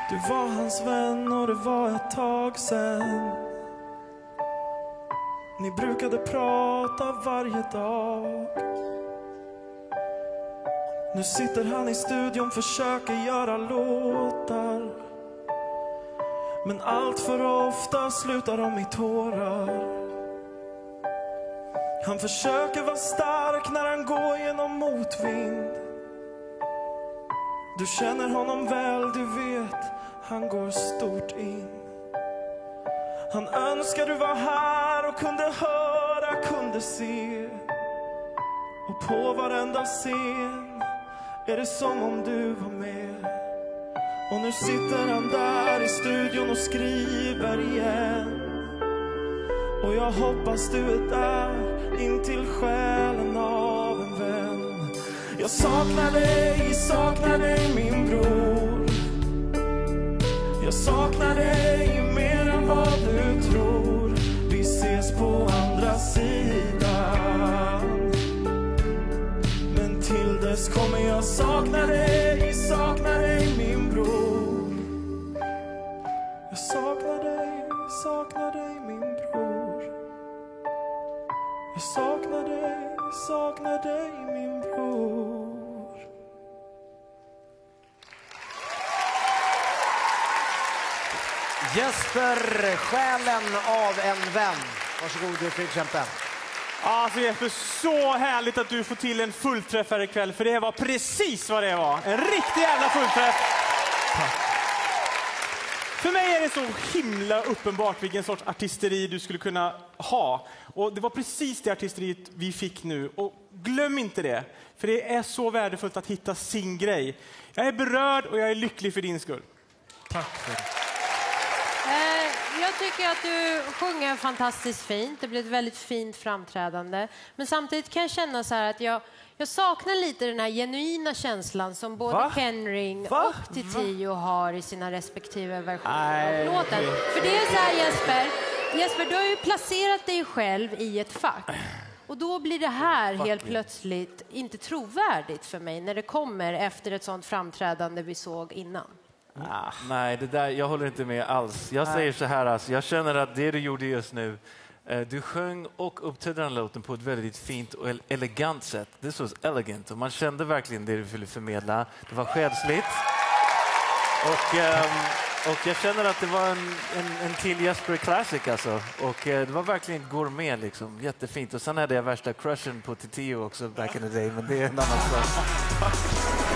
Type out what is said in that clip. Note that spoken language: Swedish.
Du var hans vän och det var ett tag sen. Ni brukade prata varje dag. Nu sitter han i studion, försöker göra låtar. Men allt för ofta slutar de i tårar. Han försöker vara stark när han går genom motvind. Du känner honom väl, du vet, han går stort in. Han önskar du var här och kunde höra, kunde se. Och på varenda scen är det som om du var med. Och nu sitter han där i studion och skriver igen. Och jag hoppas du är där in till själen av en vän. Jag saknar dig min bror. Jag saknar dig mer än vad du tror. Vi ses på andra sidan. Men till dess kommer jag sakna dig min bror. Jag saknar dig min bror. Jag saknar dig min bror. Jesper, själen av en vän. Varsågod, Fredrik Kempe. Alltså Jesper, så härligt att du får till en fullträff här ikväll. För det var precis vad det var. En riktig jävla fullträff. För mig är det så himla uppenbart vilken sorts artisteri du skulle kunna ha. Och det var precis det artisteriet vi fick nu. Och glöm inte det. För det är så värdefullt att hitta sin grej. Jag är berörd och jag är lycklig för din skull. Tack för det. Jag tycker att du sjunger fantastiskt fint. Det blev ett väldigt fint framträdande. Men samtidigt kan jag känna så här att jag saknar lite den här genuina känslan som både Ken Ring och Titiyo har i sina respektive versioner av låten. För det är så här, Jesper, du har ju placerat dig själv i ett fack. Och då blir det här helt plötsligt inte trovärdigt för mig när det kommer efter ett sånt framträdande vi såg innan. Nej, det där, jag håller inte med alls. Jag säger så här, alltså, jag känner att det du gjorde just nu, du sjöng och uppträdde den låten på ett väldigt fint och elegant sätt. Det är så elegant och man kände verkligen det du ville förmedla. Det var själsligt. Och jag känner att det var en till Jesper Classic alltså. Och det var verkligen gourmet liksom, jättefint. Och sen hade jag värsta crushen på Titiyo också back in the day, men det är en annan sak.